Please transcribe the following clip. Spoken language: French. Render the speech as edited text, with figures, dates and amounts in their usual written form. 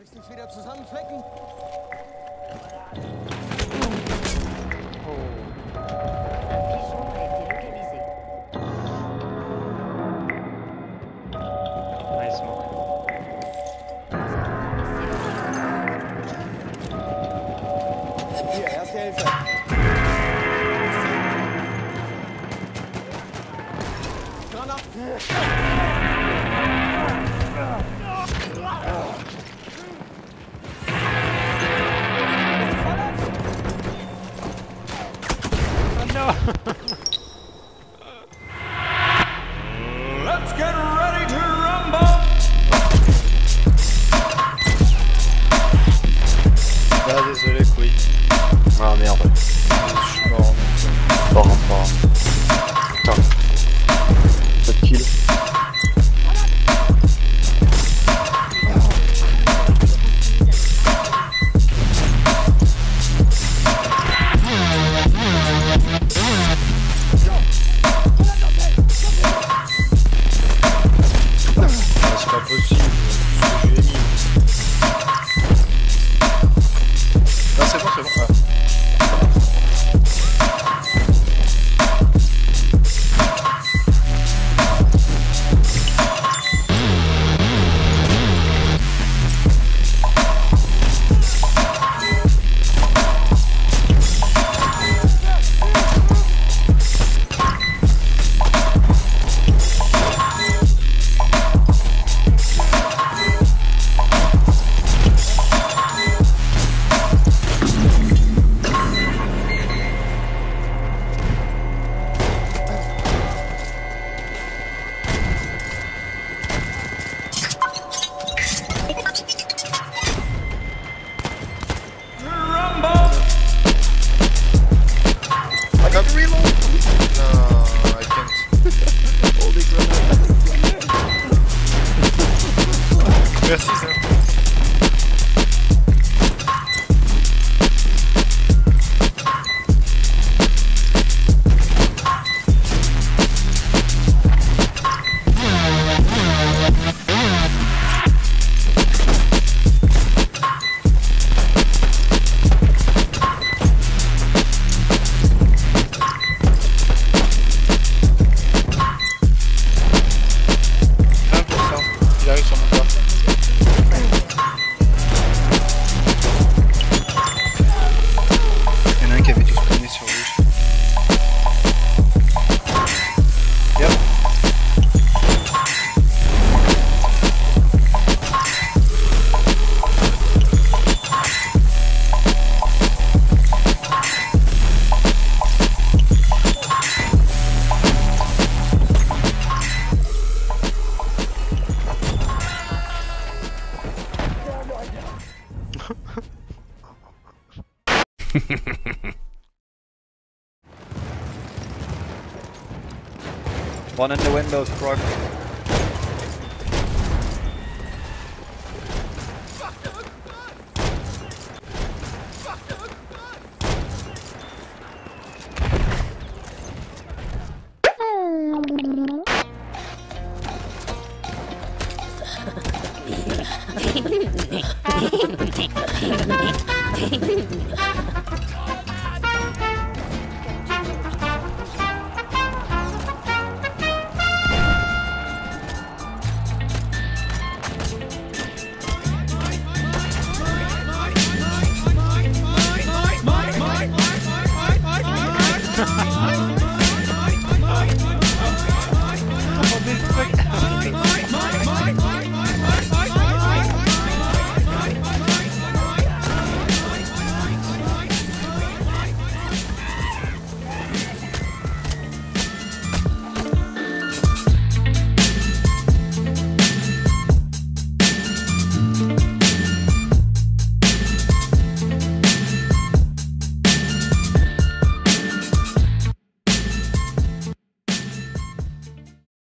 Soll ich dich wieder zusammenflecken? Nice smoke. Hier, erste Hilfe. Let's get ready to rumble! Ah désolé quick. Ah merde. Je suis mort. Pas rempart. Putain. Pas de kill. C'est pas possible. Ce que je lui ai mis. Non c'est bon c'est bon. Ah. I got reload! No, I can't. Holy grenade. Merci ça. Il arrive sur mon corps. Il y en a un qui avait tout spawné sur rouge. Yep. One in the windows, Croc.